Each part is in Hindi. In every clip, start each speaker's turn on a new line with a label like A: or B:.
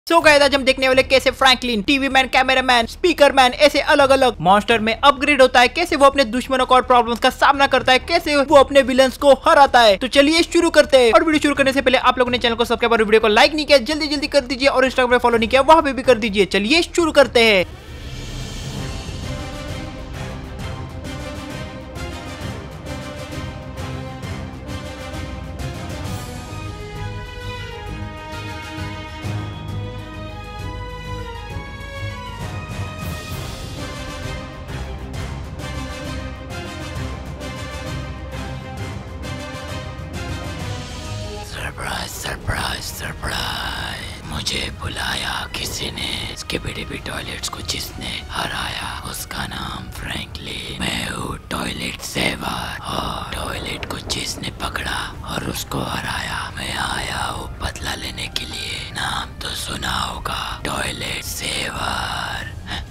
A: सो गाइस आज हम देखने वाले कैसे Franklin TV man, cameraman, speaker man ऐसे अलग अलग मॉन्स्टर में अपग्रेड होता है, कैसे वो अपने दुश्मनों को और प्रॉब्लम्स का सामना करता है, कैसे वो अपने विलन्स को हराता है। तो चलिए शुरू करते हैं। और वीडियो शुरू करने से पहले आप लोगों ने चैनल को सब्सक्राइब और वीडियो को लाइक नहीं किया जल्दी जल्दी कर दीजिए, और इंस्टाग्राम पे फॉलो नहीं किया वहां पे भी कर दीजिए। चलिए शुरू करते हैं।
B: सरप्राइज सरप्राइज सरप्राइज, मुझे बुलाया किसी ने। स्किबिडिबी टॉयलेट्स को जिसने हराया उसका नाम फ्रैंकलिन। मैं हूँ टॉयलेट सेवर, और टॉयलेट को जिसने पकड़ा और उसको हराया मैं आया हूँ बदला लेने के लिए। नाम तो सुना होगा, टॉयलेट सेवर।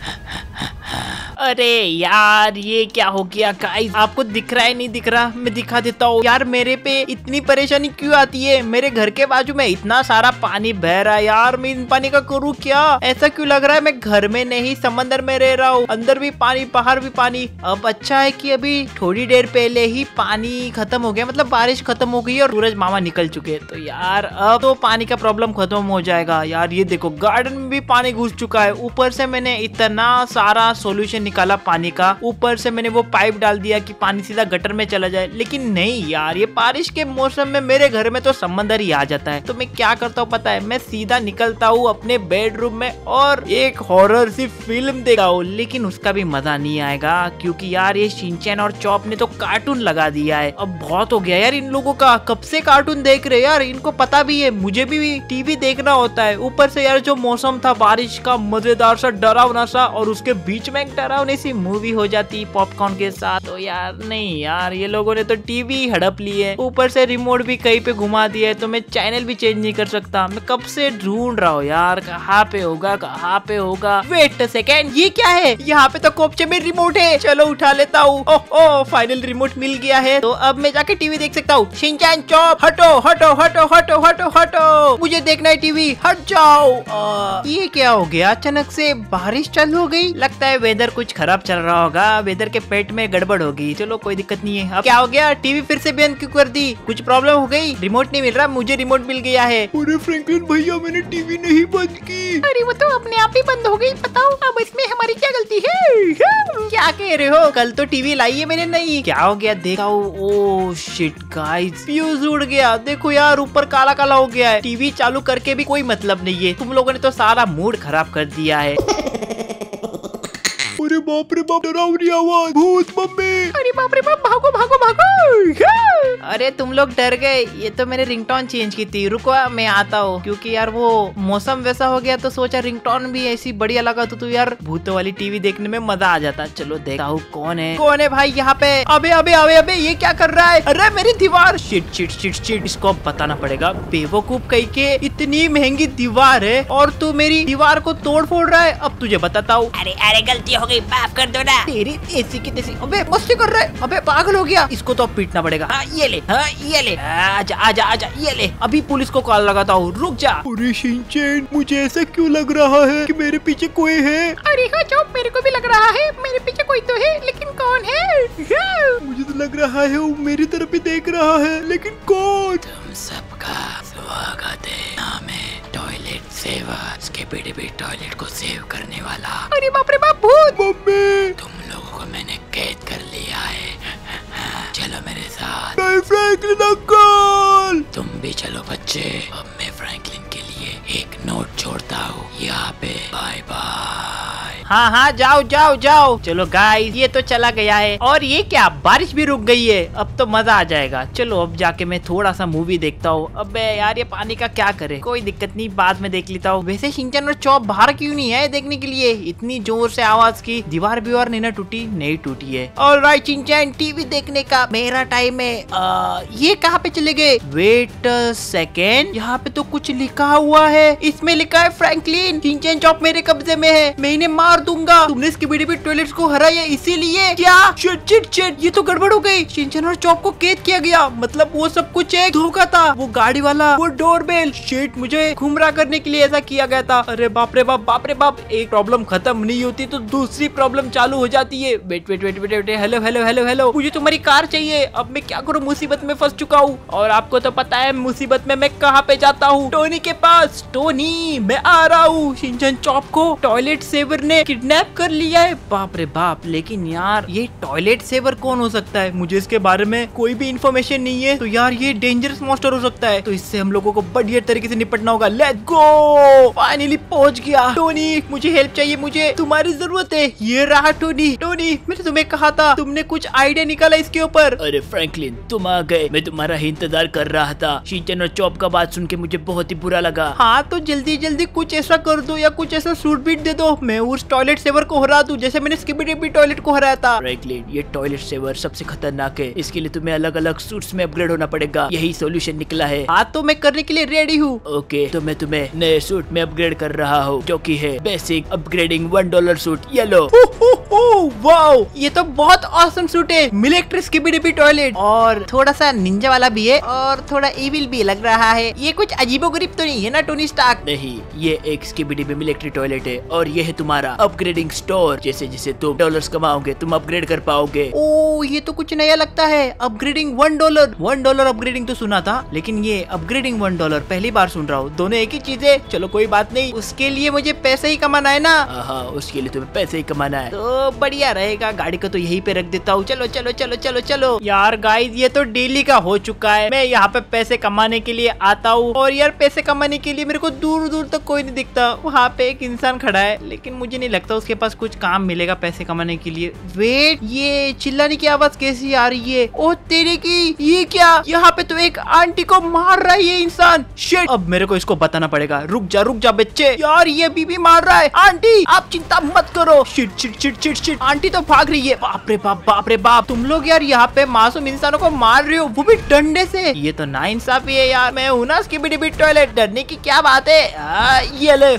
A: अरे यार ये क्या हो गया गाइस, आपको दिख रहा है नहीं दिख रहा, मैं दिखा देता हूँ। यार मेरे पे इतनी परेशानी क्यों आती है? मेरे घर के बाजू में इतना सारा पानी बह रहा है यार, मैं इन पानी का करूँ क्या? ऐसा क्यों लग रहा है मैं घर में नहीं समंदर में रह रहा हूँ, अंदर भी पानी बाहर भी पानी। अब अच्छा है कि अभी थोड़ी देर पहले ही पानी खत्म हो गया, मतलब बारिश खत्म हो गई और सूरज मामा निकल चुके। तो यार अब तो पानी का प्रॉब्लम खत्म हो जाएगा। यार ये देखो गार्डन में भी पानी घुस चुका है, ऊपर से मैंने इतना सारा सोल्यूशन निकाला पानी का, ऊपर से मैंने वो पाइप डाल दिया कि पानी सीधा गटर में चला जाए, लेकिन नहीं यार ये बारिश के मौसम में मेरे घर में तो समंदर ही आ जाता है। तो मैं क्या करता हूँ पता है, मैं सीधा निकलता हूँ अपने बेडरूम में और एक हॉरर सी फिल्म देखता हूँ, लेकिन उसका भी मजा नहीं आएगा क्योंकि यार ये शिनचैन और चॉप ने तो कार्टून लगा दिया है। अब बहुत हो गया यार इन लोगों का, कब से कार्टून देख रहे यार, इनको पता भी है मुझे भी टीवी देखना होता है। ऊपर से यार जो मौसम था बारिश का मजेदार सा डरावना सा, और उसके बीच में एक डरावनी सी मूवी हो जाती पॉपकॉर्न के साथ। तो यार नहीं यार ये लोगों ने तो टीवी हड़प ली है, ऊपर से रिमोट भी कहीं पे घुमा दिया है, तो मैं चैनल भी चेंज नहीं कर सकता। मैं कब से ढूंढ रहा हूँ यार कहाँ पे होगा कहाँ पे होगा। वेट सेकेंड, ये क्या है? यहाँ पे तो कोपचे में रिमोट है, चलो उठा लेता हूँ। ओह फाइनल रिमोट मिल गया है, तो अब मैं जाके टीवी देख सकता हूँ। शिनचैन चॉप हटो हटो हटो हटो हटो हटो, मुझे देखना है टीवी, हट जाओ। ये क्या हो गया? अचानक से बारिश चालू हो गई, लगता है वेदर कुछ खराब चल रहा होगा, वेदर के पेट में गड़बड़ होगी। चलो कोई दिक्कत नहीं है। अब क्या हो गया? टीवी फिर से बंद क्यों कर दी? कुछ प्रॉब्लम हो गई? रिमोट नहीं मिल रहा, मुझे रिमोट मिल गया है।
C: अरे फ्रैंकलिन भैया मैंने टीवी नहीं बंद की।
A: अरे वो तो अपने आप ही बंद हो गई, बताओ अब इसमें हमारी क्या गलती है? क्या कह रहे हो? कल तो टीवी लाई है मैंने नहीं। क्या हो गया देखा? ओह शिट गाइस, फ्यूज उड़ गया। देखो यार ऊपर काला काला हो गया है, टीवी चालू करके भी कोई मतलब नहीं है, तुम लोगों ने तो सारा मूड खराब कर दिया है।
C: अरे बाप रे बाप, डरावनी आवाज, भूत मम्मी।
A: अरे बाप रे बाप, भागो भागो भागो। अरे तुम लोग डर गए, ये तो मैंने रिंगटोन चेंज की थी, रुको मैं आता हूँ, क्योंकि यार वो मौसम वैसा हो गया तो सोचा रिंगटोन भी ऐसी बढ़िया लगा तो यार भूतों वाली टीवी देखने में मजा आ जाता। चलो देखता हूँ कौन है भाई यहाँ पे। अबे अबे अबे अबे ये क्या कर रहा है? अरे मेरी दीवार, शिट शिट शिट शिट, इसको अब बताना पड़ेगा। बेवकूफ कहीं के, इतनी महंगी दीवार है और तू मेरी दीवार को तोड़ फोड़ रहा है, अब तुझे बताता हूँ।
B: अरे अरे गलती हो गई, माफ कर दो ना।
A: तेरी ऐसी की तैसी, अबे मस्ती कर रहा है, अबे पागल हो गया, इसको तो अब पीटना पड़ेगा। हाँ ये ले, हाँ ये ले, आजा आजा आजा, ये ले, अभी पुलिस को कॉल लगाता हूँ, रुक जा।
C: अरे शिनचैन मुझे ऐसा क्यों लग रहा है कि मेरे पीछे कोई है?
A: अरे हाँ चुप, मेरे को भी लग रहा है मेरे पीछे कोई तो है, लेकिन कौन है?
C: मुझे तो लग रहा है वो मेरी तरफ ही देख रहा है, लेकिन कौन?
B: तुम सबका स्वागत है, नाम है टॉयलेट सेवर, स्किबिडिबी टॉयलेट को सेव करने वाला।
A: अरे बाप रे बाप, भूत।
C: मम्मी
B: तुम लोगों को मैंने कैद कर लिया है, चलो मेरे साथ।
C: नहीं फ्रैंकलिन अंकल।
B: तुम भी चलो बच्चे। अब मैं फ्रैंकलिन के लिए एक नोट छोड़ता हूँ यहाँ पे, बाय बाय।
A: हाँ हाँ जाओ जाओ जाओ। चलो गाइस ये तो चला गया है, और ये क्या बारिश भी रुक गई है, अब तो मजा आ जाएगा। चलो अब जाके मैं थोड़ा सा मूवी देखता हूँ। अबे यार ये पानी का क्या करे, कोई दिक्कत नहीं बाद में देख लेता हूँ। वैसे शिनचैन और चॉप बाहर क्यों नहीं है देखने के लिए? इतनी जोर से आवाज की, दीवार भी और नहीं टूटी, नहीं टूटी है। ऑलराइट शिनचैन, टीवी देखने का मेरा टाइम है। ये कहाँ पे चले गए? वेट सेकेंड, यहाँ पे तो कुछ लिखा हुआ है, इसमें लिखा है फ्रैंकलिन। शिनचैन चॉप मेरे कब्जे में है, मैं इन्हें मार मार दूंगा। तुमने स्किबिडिबी टॉयलेट्स को हराया इसीलिए क्या? शिट शिट शिट, ये तो गड़बड़ हो गई। शिनचैन और चॉप को कैद किया गया, मतलब वो सब कुछ एक धोखा था। वो गाड़ी वाला, वो डोरबेल, शिट, मुझे गुमराह करने के लिए ऐसा किया गया था। अरे बाप रे बाप, बाप रे बाप। एक प्रॉब्लम खत्म नहीं होती तो दूसरी प्रॉब्लम चालू हो जाती है। Wait wait wait wait wait, hello hello hello hello, मुझे तुम्हारी कार चाहिए। अब मैं क्या करूँ, मुसीबत में फंस चुका हूँ। और आपको तो पता है मुसीबत में मैं कहाँ पे जाता हूँ, टोनी के पास। टोनी, मैं आ रहा हूँ। शिनचैन चॉप को टॉयलेट सेवर ने किडनैप कर लिया है। बाप रे बाप, लेकिन यार ये टॉयलेट सेवर कौन हो सकता है? मुझे इसके बारे में कोई भी इंफॉर्मेशन नहीं है। तो यार ये डेंजरस मॉन्स्टर हो सकता है, तो इससे हम लोगों को बढ़िया तरीके से निपटना होगा। लेट्स गो, फाइनली पहुंच गया। टोनी, मुझे हेल्प चाहिए, मुझे तुम्हारी जरूरत है। ये रहा टोनी। टोनी, मैंने तुम्हें कहा था, तुमने कुछ आइडिया निकाला इसके ऊपर?
B: अरे फ्रैंकलिन, तुम आ गए, मैं तुम्हारा ही इंतजार कर रहा था। शिनचैन और चॉप का बात सुन के मुझे बहुत ही बुरा लगा।
A: हाँ तो जल्दी जल्दी कुछ ऐसा कर दो या कुछ ऐसा सूट बीट दे दो, मैं उस टॉयलेट सेवर को हरा दूं जैसे मैंने स्किबिडिबी टॉयलेट को हराया था।
B: फ्रैंकलिन, ये टॉयलेट सेवर सबसे खतरनाक है, इसके लिए तुम्हें अलग अलग सूट्स में अपग्रेड होना पड़ेगा। यही सॉल्यूशन निकला है।
A: हाँ तो मैं करने के लिए रेडी हूँ।
B: ओके, तो मैं तुम्हें नए सूट में अपग्रेड कर रहा हूँ, जो कि है basic upgrading $1 suit yellow.
A: Wow, ये तो बहुत ऑसम सूट है। मिलिट्री स्किबिडिबी टॉयलेट, और थोड़ा सा निंजा वाला भी है और थोड़ा इविल भी लग रहा है। ये कुछ अजीबोगरीब तो नहीं है ना टोनी स्टार्क?
B: नहीं, ये एक स्किबिडिबी मिलिट्री टॉयलेट है और ये है तुम्हारा अपग्रेडिंग स्टोर। जैसे जैसे तुम डॉलर्स कमाओगे तुम अपग्रेड कर पाओगे।
A: ओ, ये तो कुछ नया लगता है। अपग्रेडिंग $1 अपग्रेडिंग तो सुना था, लेकिन ये अपग्रेडिंग $1 पहली बार सुन रहा हूँ। दोनों एक ही चीज है। चलो कोई बात नहीं, उसके लिए मुझे पैसे ही कमाना है ना।
B: हाँ, उसके लिए तुम्हें पैसे ही कमाना है।
A: तो बढ़िया रहेगा, गाड़ी को तो यहीं पे रख देता हूँ। चलो चलो चलो चलो चलो। यार गाइस, ये तो डेली का हो चुका है। मैं यहाँ पे पैसे कमाने के लिए आता हूँ, और यार पैसे कमाने के लिए मेरे को दूर दूर तक कोई नहीं दिखता। वहाँ पे एक इंसान खड़ा है, लेकिन मुझे नहीं लगता उसके पास कुछ काम मिलेगा पैसे कमाने के लिए। वेट, ये चिल्लाने की आवाज कैसी आ रही है? ओ तेरे की, ये क्या? यहाँ पे तो एक आंटी को मार रहा है ये इंसान। शिट, अब मेरे को इसको बताना पड़ेगा। रुक जा बच्चे, यार ये अभी भी मार रहा है। आंटी, आप चिंता मत करो। Shit shit shit shit shit, aunty तो भाग रही है। बाप रे बाप, बाप रे बाप, तुम लोग यार यहाँ पे मासूम इंसानों को मार रहे हो, वो भी डंडे से। ये तो नाइंसाफी है यार। मैं हूँ ना स्किबिडिबी टॉयलेट, डरने की क्या बात है? ये ले।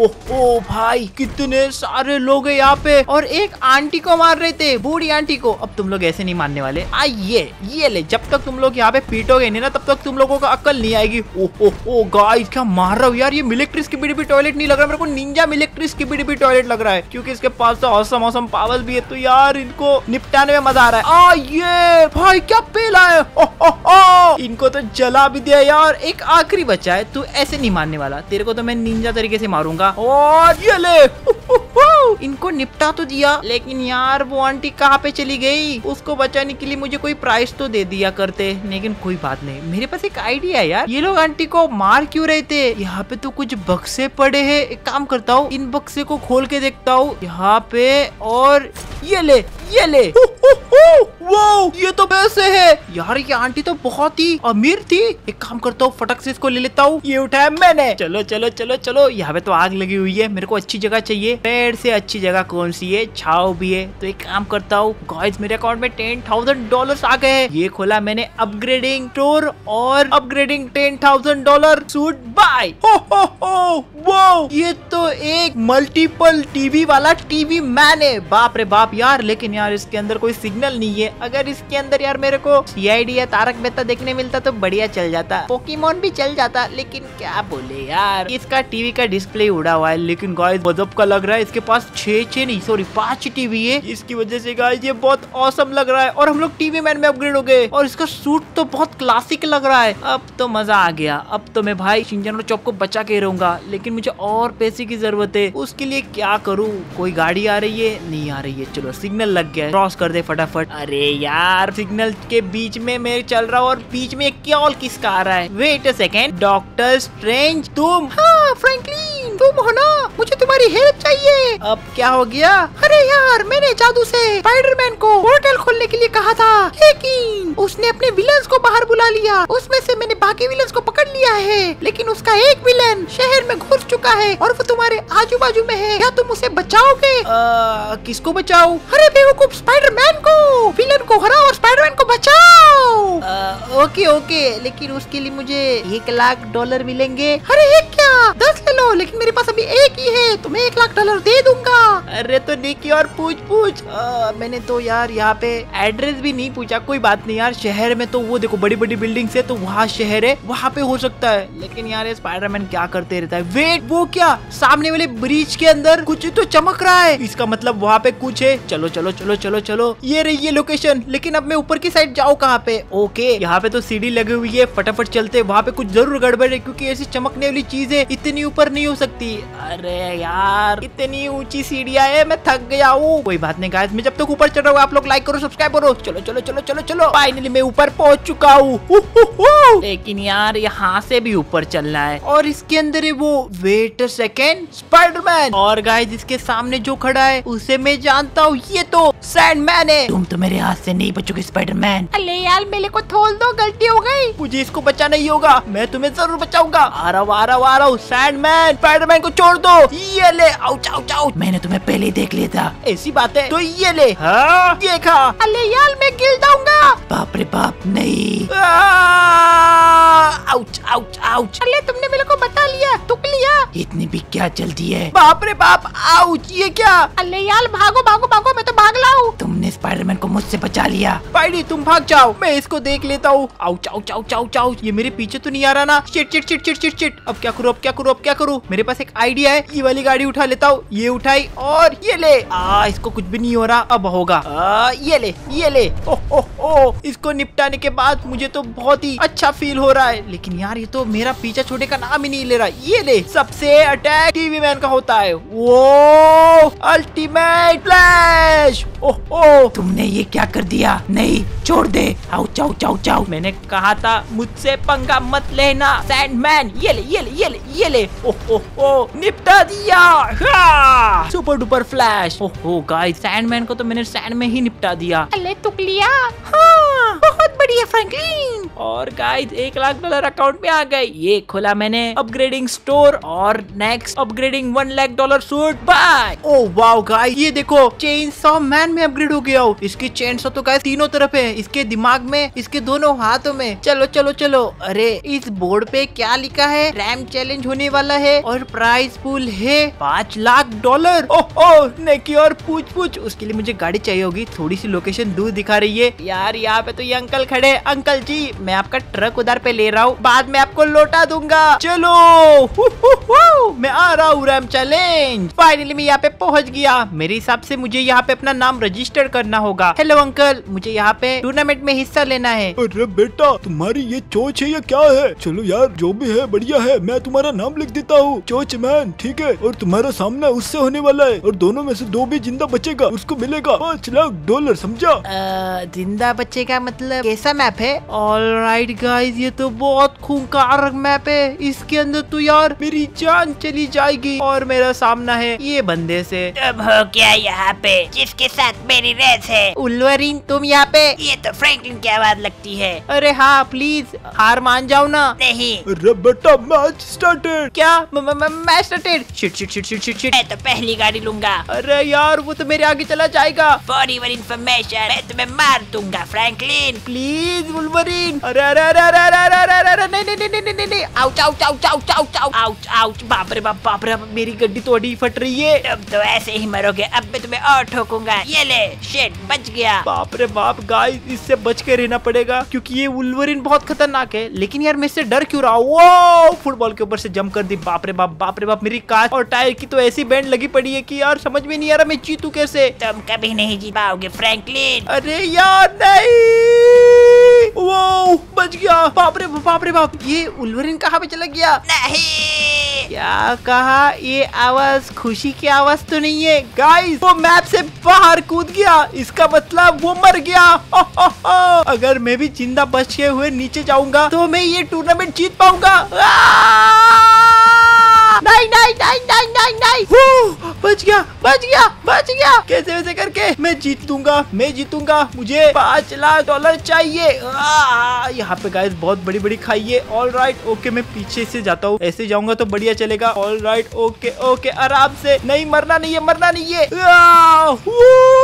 A: ओ भाई, कितने सारे लोग हैं यहाँ पे, और एक आंटी को मार रहे थे, बूढ़ी आंटी को। अब तुम लोग ऐसे नहीं मानने वाले। ये ले, जब तक तुम लोग यहाँ पे पीटोगे नहीं ना, तब तक तुम लोगों का अक्ल नहीं आएगी। ओ गाइस, क्या मार रहा हूँ यार? ये मिलिट्री स्किबिडिबी टॉयलेट नहीं लग रहा मेरे को, निंजा मिलिट्री स्किबिडिबी टॉयलेट लग रहा है, क्योंकि इसके पास तो औसम पावर्स भी है। तो यार इनको निपटाने में मजा आ रहा है। ये भाई क्या पेला है। इनको तो जला भी दिया यार। एक आखिरी बच्चा है, तू ऐसे नहीं मारने वाला। तेरे को तो मैं निंजा तरीके से मारूंगा। और ये ले, इनको निपटा तो दिया, लेकिन यार वो आंटी कहाँ पे चली गई? उसको बचाने के लिए मुझे कोई प्राइस तो दे दिया करते, लेकिन कोई बात नहीं। मेरे पास एक आइडिया है यार, ये लोग आंटी को मार क्यों रहे थे? यहाँ पे तो कुछ बक्से पड़े हैं। एक काम करता हूँ, इन बक्से को खोल के देखता हूँ यहाँ पे, और ये ले। वाओ, ये तो पैसे है यार। ये आंटी तो बहुत ही अमीर थी। एक काम करता हूँ, फटक से इसको ले लेता हूँ। ये उठाया मैंने। चलो चलो चलो चलो, यहाँ पे तो आग लगी हुई है, मेरे को अच्छी जगह चाहिए। पेड़ से अच्छी जगह कौन सी है? छाव भी है। तो एक काम करता हूँ गाइस, मेरे अकाउंट में $10,000 आ गए हैं। ये खोला मैंने अपग्रेडिंग स्टोर, और अपग्रेडिंग $10,000 सूट बाय। वाओ, ये तो एक मल्टीपल टीवी वाला टीवी मैन है। बाप रे बाप यार, लेकिन यार इसके अंदर कोई सिग्नल नहीं है। अगर इसके अंदर यार मेरे को CID या तारक मेहता देखने मिलता तो बढ़िया चल जाता, पोकेमोन भी चल जाता, लेकिन क्या बोले यार। इसका टीवी का डिस्प्ले उड़ा हुआ है, लेकिन गाइस गजब का लग रहा है। इसके पास 5 टीवी है। इसकी वजह से गाइस ये बहुत औसम लग रहा है, और हम लोग टीवी मैन में अपग्रेड हो गए। और इसका सूट तो बहुत क्लासिक लग रहा है। अब तो मजा आ गया। अब तो मैं भाई शिनचैन और चॉप को बचा के रहूंगा, लेकिन मुझे और पैसे की जरूरत है। उसके लिए क्या करूँ? कोई गाड़ी आ रही है? नहीं आ रही है। चलो सिग्नल लग गया, क्रॉस कर दे फटाफट। अरे यार, सिग्नल के बीच में मैं चल रहा हूँ, और बीच में क्या और किसका आ रहा है? Wait a second, doctor strange तुम? हाँ फ्रैंकलिन, तुम हो ना? मुझे तुम्हारी हेल्प चाहिए। अब क्या हो गया? अरे यार, मैंने जादू से स्पाइडरमैन को पोर्टल खोलने के लिए कहा था, लेकिन उसने अपने विलन्स को बाहर बुला लिया। उसमें से मैंने बाकी विलन्स को पकड़ लिया है, लेकिन उसका एक विलन शहर में घुस चुका है, और वो तुम्हारे आजू बाजू में है। क्या तुम उसे बचाओगे? किसको बचाओ? अरे बेवकूफ, स्पाइडरमैन को। विलन को हराओ और स्पाइडरमैन को बचाओ। ओके, लेकिन उसके लिए मुझे $1,00,000 मिलेंगे। अरे एक क्या, 10 ले लो, लेकिन मेरे पास अभी एक ही है, तो मैं $1,00,000 दे दूंगा। अरे तो निकी और पूछ मैंने तो यार यहाँ पे एड्रेस भी नहीं पूछा। कोई बात नहीं यार, शहर में तो वो देखो बड़ी बड़ी बिल्डिंग्स है, तो वहाँ शहर है, वहाँ पे हो सकता है। लेकिन यार ये स्पाइडरमैन क्या करते रहता है। वेट, वो क्या सामने वाले ब्रिज के अंदर कुछ तो चमक रहा है, इसका मतलब वहाँ पे कुछ है। चलो चलो चलो चलो चलो, ये रही ये लोकेशन। लेकिन अब मैं ऊपर की साइड जाऊँ कहाँ पे? ओके, यहाँ पे तो सीढ़ी लगी हुई है, फटाफट चलते। वहाँ पे कुछ जरूर गड़बड़ है, क्योंकि ऐसी चमकने वाली चीज है इतनी ऊपर नहीं हो सकती। अरे यार इतनी ऊंची सीढ़ियाँ है, मैं थक गया हूँ। कोई बात नहीं गाइस, मैं जब तक ऊपर चढ़ रहा हूँ आप लोग लाइक करो, सब्सक्राइब करो। चलो चलो चलो चलो चलो, फाइनली मैं ऊपर पहुँच चुका हूँ। लेकिन यार यहाँ से भी ऊपर चलना है, और इसके अंदर है वो। Wait a second, spiderman. और गाइस इसके सामने जो खड़ा है उसे मैं जानता हूँ, ये तो सैंडमैन है।
B: तुम तो मेरे हाथ से नहीं बचोगे स्पाइडरमैन।
A: अरे यार मेरे को थोल दो, गलती हो गई। मुझे इसको बचाना ही होगा, मैं तुम्हें जरूर बचाऊंगा। आ रहा हूँ सैंडमैन, स्पाइडरमैन को छोड़ दो। ये ले, आउच आउच आउच।
B: मैंने तुम्हें पहले ही देख लिया था।
A: ऐसी बात है तो ये ले। हाँ ये खा। अरे यार मैं गिर जाऊंगा।
B: बाप रे बाप, नहीं।
A: Ouch ouch ouch. अरे तुमने मेरे को बता लिया, तुक लिया।
B: इतनी भी क्या जल्दी है?
A: बाप रे बाप, आउच, ये क्या? अरे यार भागो भागो भागो, मैं तो भाग रहा हूँ।
B: तुमने स्पाइडरमैन को मुझसे बचा लिया।
A: स्पाइडी तुम भाग जाओ, मैं इसको देख लेता हूँ। Ouch ouch ouch ouch ouch. ये मेरे पीछे तो नहीं आ रहा ना? Shit shit shit shit shit shit. अब क्या करूँ, अब क्या करूँ, अब क्या करूँ? मेरे पास एक आइडिया है, ये वाली गाड़ी उठा लेता हूँ। ये उठाई और ये ले। इसको कुछ भी नहीं हो रहा, अब होगा। ये ले ये ले। ओ इसको निपटाने के बाद मुझे तो बहुत ही अच्छा फील हो रहा है। लेकिन यार ये तो मेरा पीछा छोड़ने का नाम ही नहीं ले रहा। ये ले, सबसे अटैक टीवी मैन का होता है, वो अल्टीमेट फ्लैश। ओह
B: तुमने ये क्या कर दिया? नहीं, छोड़ दे। Ouch ouch ouch ouch.
A: मैंने कहा था मुझसे पंगा मत लेना सैंडमैन। ये ले ये ले ये ले ये ले। ओह निपटा दिया। Super duper flash. Oh guys, sandman को तो मैंने सैंड में ही निपटा दिया। अरे तुक लिया। हाँ, बहुत बढ़िया फ्रैंकलिन। और गाइस $1 लाख अकाउंट में आ गए। ये खोला मैंने अपग्रेडिंग स्टोर, और next upgrading $1 lakh suit buy. Oh wow guys, ये देखो चेन सॉ मैन में अपग्रेड हो गया हूँ। इसकी चेन सॉ तो गाइस तीनों तरफ है, इसके दिमाग में, इसके दोनों हाथों में। चलो चलो चलो। अरे इस बोर्ड पे क्या लिखा है? रैम चैलेंज होने वाला है और प्राइस पूल है $5 लाख। ओह नेकी और पूछ उसके लिए मुझे गाड़ी चाहिए होगी। थोड़ी सी लोकेशन दूर दिखा रही है यार। यहाँ पे तो ये अंकल खड़े। अंकल जी मैं आपका ट्रक उधर पे ले रहा हूँ, बाद में आपको लौटा दूंगा। चलो मैं आ रहा हूँ। रैम चैलेंज फाइनली मैं यहाँ पे पहुँच गया। मेरे हिसाब से मुझे यहाँ पे अपना नाम रजिस्टर करना होगा। हेलो अंकल, मुझे यहाँ पे टूर्नामेंट में हिस्सा लेना है।
C: अरे बेटा, तुम्हारी ये चोच है या क्या है? चलो यार जो भी है बढ़िया है, मैं तुम्हारा नाम लिख देता हूँ, चोच मैन, ठीक है? और तुम्हारा सामना उससे होने वाला है, और दोनों में से 2 भी जिंदा बचेगा, उसको मिलेगा $5 लाख, समझा?
A: जिंदा बचेगा मतलब कैसा मैप है? ऑलराइट गाइस, ये तो बहुत खूंखार मैप है। इसके अंदर तो यार मेरी जान चली जाएगी। और मेरा सामना है ये बंदे से।
B: तुम हो क्या यहाँ पे, जिसके साथ मेरी रेस है?
A: उल्वरीन तुम यहाँ पे?
B: ये तो फ्रैंकलिन की आवाज लगती है।
A: अरे हाँ प्लीज हार मान जाओ ना।
B: नहीं।
C: अरे बेटा मैच स्टार्टेड।
A: क्या match started? Shit shit shit shit shit shit.
B: मैं तो पहली गाड़ी लूंगा।
A: अरे यार वो तो मेरे आगे चला जाएगा।
B: फॉर योर इन्फॉर्मेशन, मैं तुम्हें मार दूंगा फ्रैंकलिन।
A: Please Wolverine. अरे अरे अरे अरे अरे अरे अरे अरे नहीं नहीं नहीं नहीं नहीं। Ouch ouch ouch ouch ouch ouch ouch. बाप रे बाप रे, मेरी गड्डी तो अड़ी फट रही है।
B: तुम तो ऐसे ही मरोगे, अब मैं तुम्हें और ठोकूंगा। ये ले, शिट, बच गया।
A: बाप रे बाप गाइस, इससे बच के रहना पड़ेगा क्योंकि ये वुल्वरीन बहुत खतरनाक है। लेकिन यार मैं इससे डर क्यों रहा हूँ? वो फुटबॉल के ऊपर से जंप कर दी। बाप रे बाप, मेरी कार और टायर की तो ऐसी बैंड लगी पड़ी है कि यार समझ में नहीं आ रहा मैं जीतू कैसे।
B: तुम कभी नहीं जीत पाओगे फ्रैंकलिन।
A: अरे यार नहीं। वो बच गया। बाप रे बाप, ये वुल्वरीन कहाँ पे चला गया?
B: नहीं।
A: क्या कहा? ये आवाज खुशी की आवाज तो नहीं है गाइस, वो मैप से बाहर कूद गया। इसका मतलब वो मर गया। अगर मैं भी जिंदा बच के हुए नीचे जाऊंगा तो मैं ये टूर्नामेंट जीत पाऊंगा। नहीं नहीं नहीं नहीं नहीं नहीं। बच गया। कैसे वैसे करके मैं जीतूंगा। मुझे $5 लाख चाहिए। यहाँ पे गाइस बहुत बड़ी बड़ी खाई है। ऑल राइट ओके, मैं पीछे से जाता हूँ, ऐसे जाऊंगा तो बढ़िया चलेगा। ऑल राइट ओके आराम से। नहीं मरना नहीं है।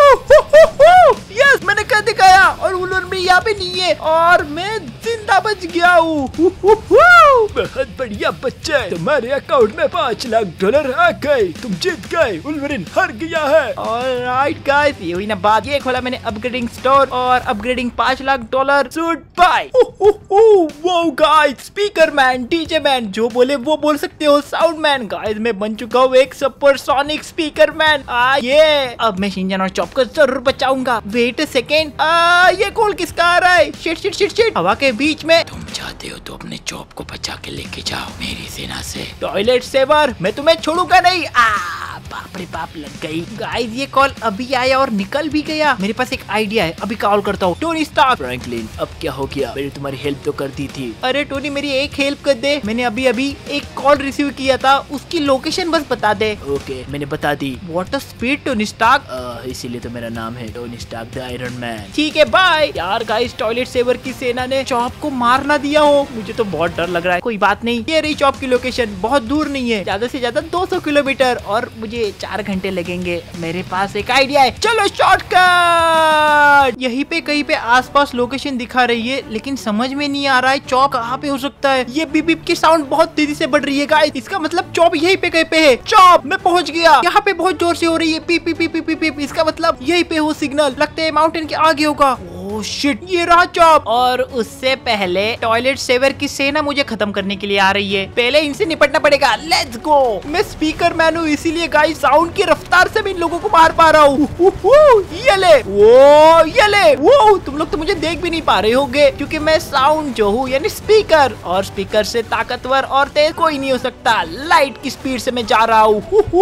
A: यस, मैंने कर दिखाया और उन्होंने भी यहाँ पे नहीं है और मैं जिंदा बच गया हूँ।
C: बहुत बढ़िया बच्चे, तुम्हारे अकाउंट में $5 लाख आ गए, तुम जीत गए, वुल्वरिन हार गया है।
A: ऑलराइट गाइस, ये हुई ना बात। ये खोला मैंने अपग्रेडिंग स्टोर और upgrading $5 lakh suit buy. Wow guys, speaker man, DJ man, जो बोले वो बोल सकते हो। साउंड मैन गाइस, मैं बन चुका हूँ एक सुपरसोनिक स्पीकर मैन। ये अब मैं शिनचैन और चॉप को जरूर बचाऊंगा। वेट अ सेकेंड, ये कॉल किसका आ रहा है? शिट शिट शिट शिट, हवा के बीच में।
B: तुम चाहते हो तो अपने चॉप को बचा के लेके जाओ मेरी सेना से।
A: टॉयलेट सेवर, मैं तुम्हें छोड़ूंगा नहीं। बाप रे बाप, लग गई। गाइस, ये कॉल अभी आया और निकल भी गया। मेरे पास एक आइडिया है, अभी कॉल करता हूँ। Tony Stark.
C: फ्रैंकलिन, अब क्या हो गया? मैंने तुम्हारी हेल्प तो कर दी थी।
A: अरे टोनी, मेरी एक हेल्प कर दे। मैंने अभी अभी एक कॉल रिसीव किया था, उसकी लोकेशन बस बता दे।
C: ओके, मैंने बता दी।
A: What a speed Tony Stark.
C: इसीलिए तो मेरा नाम है Tony Stark the iron man.
A: ठीक है, बाय। यार गाइस, टॉयलेट सेवर की सेना ने चॉप को मार ना दिया हो, मुझे तो बहुत डर लग रहा है। कोई बात नहीं, ये रही चॉप की लोकेशन, बहुत दूर नहीं है, ज्यादा से ज्यादा 200 किलोमीटर और मुझे 4 घंटे लगेंगे। मेरे पास एक आइडिया है, चलो शॉर्टकट। यहीं पे कहीं पे आसपास लोकेशन दिखा रही है, लेकिन समझ में नहीं आ रहा है चौक कहाँ पे हो सकता है। ये बीप बीप की साउंड बहुत तेजी से बढ़ रही है गाइस, इसका मतलब चौप यहीं पे कहीं पे है। चौप, मैं पहुंच गया। यहाँ पे बहुत जोर से हो रही है पीप पीप पीप पीप पीप, इसका मतलब यहीं पे हो सिग्नल। लगता है माउंटेन के आगे होगा। ओह शिट, ये रहा चॉप। और उससे पहले टॉयलेट सेवर की सेना मुझे खत्म करने के लिए आ रही है, पहले इनसे निपटना पड़ेगा। Let's go. मैं स्पीकर मैन हूँ, इसीलिए गाइस साउंड की रफ्तार से मैं इन लोगों को मार पा रहा हूँ। ये ले, वो ये ले, वो तुम लोग तो मुझे देख भी नहीं पा रहे होगे, क्योंकि मैं साउंड जो हूँ यानी स्पीकर, और स्पीकर से ताकतवर और तेज कोई नहीं हो सकता। लाइट की स्पीड से मैं जा रहा हूँ।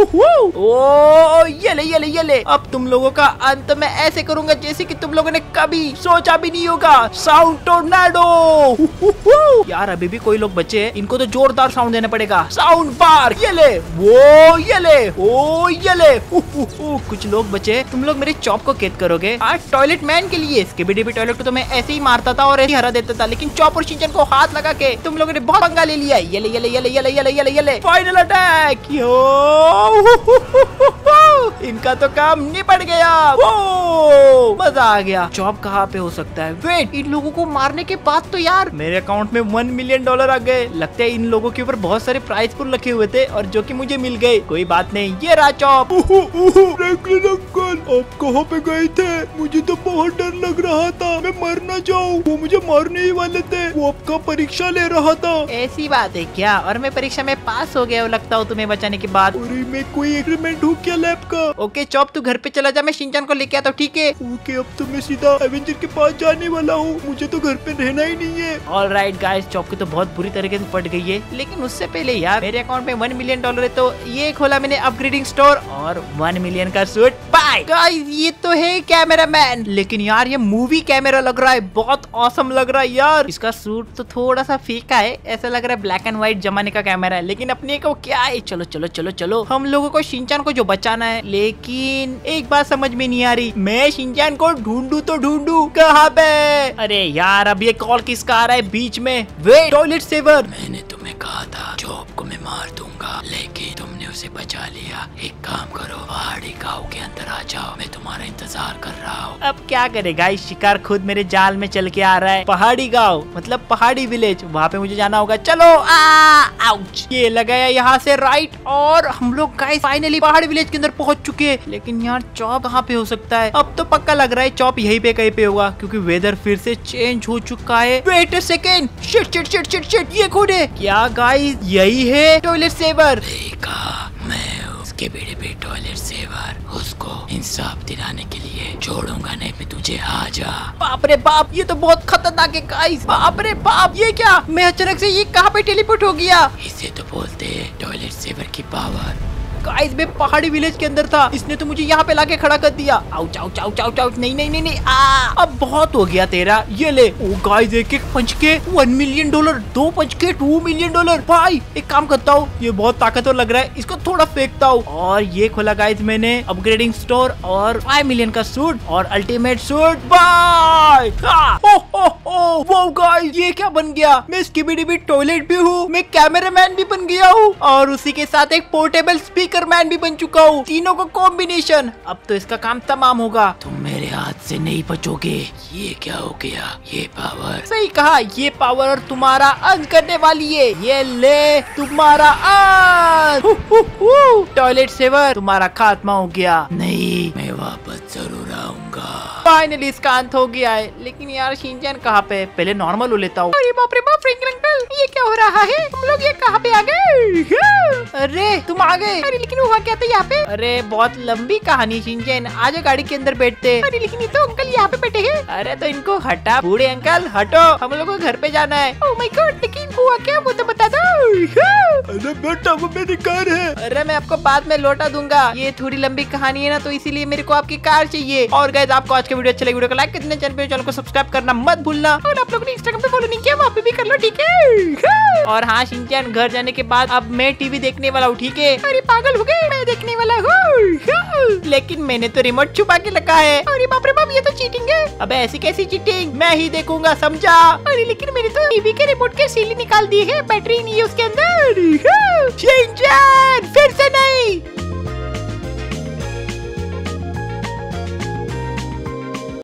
A: ओ ये ले ये ले ये ले। अब तुम लोगों का अंत मैं ऐसे करूंगा जैसे कि तुम लोगों ने कभी सोचा भी नहीं होगा। Sound tornado. यार अभी भी कोई लोग बचे हैं, इनको तो जोरदार साउंड देना पड़ेगा। साउंड बार, ये ले, वो ये ले, ओ ये ले। कुछ लोग बचे, तुम लोग मेरे चॉप को कैद करोगे आज टॉयलेट मैन के लिए। इसके भी टॉयलेट को तो मैं ऐसे ही मारता था और ऐसे ही हरा देता था, लेकिन चॉप और शिनचैन को हाथ लगा के तुम लोगों ने बहुत पंगा ले लिया। ये ले ये ले ये ले ये ले ये ले ये ले ये ले। Final attack. इनका तो काम निपट गया। मजा आ गया। चॉप कहाँ पे हो सकता है? वेट, इन लोगों को मारने के बाद तो यार मेरे अकाउंट में $1 मिलियन आ गए। लगता है इन लोगों के ऊपर बहुत सारे प्राइज पुल रखे हुए थे और जो कि मुझे मिल गए। कोई बात नहीं, ये रहा चॉप।
C: फ्रैंकलिन अंकल, आप कहाँ पे गए थे? मुझे तो बहुत डर लग रहा था, मैं मर ना जाऊँ। वो मुझे मारने ही वाले थे, वो आपका परीक्षा ले रहा था।
A: ऐसी बात है क्या? और मैं परीक्षा में पास हो गया हूँ लगता हूँ तुम्हें बचाने के बाद।
C: अरे मैं कोई एक्सपेरिमेंट हूँ क्या लैब का?
A: ओके चॉप, तू घर पे चला जा, मैं शिनचैन को लेके आता हूँ, ठीक है?
C: ओके, अब तो मैं सीधा एवेंजर के पास जाने वाला हूँ, मुझे तो घर पे रहना ही नहीं है।
A: ऑलराइट गाइस, चॉप की तो बहुत बुरी तरीके से फट गई है, लेकिन उससे पहले यार मेरे अकाउंट में $1 मिलियन है, तो ये खोला मैंने अपग्रेडिंग स्टोर और $1 मिलियन का सूट बाय। गाइस, ये तो है कैमरा मैन, लेकिन यार ये मूवी कैमरा लग रहा है, बहुत ऑसम लग रहा है यार। इसका सूट तो थोड़ा सा फीका है, ऐसा लग रहा है ब्लैक एंड व्हाइट जमाने का कैमरा है, लेकिन अपने को क्या है। चलो चलो चलो चलो, हम लोगों को शिनचैन को जो बचाना है, लेकिन एक बात समझ में नहीं आ रही, मैं शिनचैन को ढूंढू तो ढूंढू कहाँ पे? अरे यार, अब ये कॉल किसका आ रहा है बीच में? वे टॉयलेट सेवर।
B: मैंने तुम्हें कहा था चॉप को मैं मार दूंगा, लेकिन तुमने उसे बचा लिया। एक काम करो, पहाड़ी गांव के अंदर आ जाओ, मैं तुम्हारा इंतजार कर रहा हूँ।
A: अब क्या करेगा, इस शिकार खुद मेरे जाल में चल के आ रहा है। पहाड़ी गांव मतलब पहाड़ी विलेज, वहाँ पे मुझे जाना होगा। चलो, आउच, ये लगाया यहाँ से राइट, और हम लोग गाइस फाइनली पहाड़ी विलेज के अंदर पहुंच चुके हैं। लेकिन यार चॉप कहाँ पे हो सकता है? अब तो पक्का लग रहा है चॉप यहीं पे कहीं पे होगा, क्योंकि वेदर फिर से चेंज हो चुका है। Wait a second, shit shit shit shit shit, ये कौन है? क्या गाइस, यही है टॉयलेट सेवर?
B: देखा, मैं उसके बेटे पे टॉयलेट सेवर, उसको इंसाफ दिलाने के लिए छोड़ूंगा नहीं मैं तुझे। आ जा।
A: बाप रे बाप, ये तो बहुत खतरनाक है गाइस। बाप रे बाप, ये क्या? मैं अचानक से ये कहाँ पे टेलीपोर्ट हो गया?
B: इसे तो बोलते हैं टॉयलेट सेवर की पावर।
A: गाइस, मैं पहाड़ी विलेज के अंदर था, इसने तो मुझे यहाँ पे लाके खड़ा कर दिया। Ouch ouch ouch ouch ouch, नहीं नहीं नहीं नहीं, अब बहुत हो गया तेरा। ये ले। ओ गाइस, एक एक पंच के $1 मिलियन, 2 पंच के $2 मिलियन। भाई एक काम करता हूँ, ये बहुत ताकतवर लग रहा है, इसको थोड़ा फेंकता हूँ। और ये खोला गाइस मैंने अपग्रेडिंग स्टोर और $5 मिलियन का सूट और ultimate suit buy. Oh wow guys, ये क्या बन गया? मैं स्किबिडिबी टॉयलेट भी हूँ, मैं कैमरामैन भी बन गया हूँ और उसी के साथ एक पोर्टेबल स्पीकर मैन भी बन चुका हूँ। तीनों का कॉम्बिनेशन, अब तो इसका काम तमाम होगा।
B: तुम मेरे हाथ से नहीं बचोगे। ये क्या हो गया? ये पावर।
A: सही कहा, ये पावर तुम्हारा अंत करने वाली है। ये ले तुम्हारा अंत। टॉयलेट सेवर, तुम्हारा खात्मा हो गया।
B: नहीं, मैं वापस जरूर आऊंगा।
A: फाइनली इसका अंत हो गया है। लेकिन यार शिनचैन कहाँ पे? पहले नॉर्मल हो लेता हूँ। अरे बाप रे बाप, फ्रैंकलिन अंकल, ये क्या हो रहा है? हम लोग ये कहाँ पे आ गए? अरे तुम आ गए। अरे लेकिन हुआ क्या था यहाँ पे? अरे बहुत लंबी कहानी शिनचैन, आजा गाड़ी के अंदर बैठते। अरे लेकिन ये तो अंकल यहाँ पे बैठे हैं। अरे तो इनको हटा, बूढ़े अंकल हटो, हम लोग को घर पे जाना है। ओह माय गॉड, लेकिन हुआ क्या वो तो बता दो।
C: अरे बेटा वो मेरी कार है।
A: अरे मैं आपको बाद में लौटा दूंगा। ये थोड़ी लंबी कहानी है ना, तो इसीलिए मेरे को आपकी कार चाहिए। और गाइस, आपको आज का वीडियो अच्छा लगे, वीडियो को लाइक कर देना, चैनल को सब्सक्राइब करना मत भूलना। और आप लोगों ने इंस्टाग्राम पे फॉलो नहीं किया, वहाँ पे भी कर लो, ठीक है? और हाँ शिनचैन, घर जाने के बाद अब मैं टीवी देखने वाला हूँ, ठीक है? अरे पागल हो गए, मैं देखने वाला हूँ। लेकिन मैंने तो रिमोट छुपा के रखा है। अरे बाप रे बाप, ये तो चीटिंग है। अबे ऐसी कैसी चीटिंग? मैं ही देखूंगा, समझा? अरे लेकिन मैंने तो टीवी के रिमोट के सील निकाल दी है, बैटरी नहीं है उसके अंदर। शिनचैन, फिर से नहीं।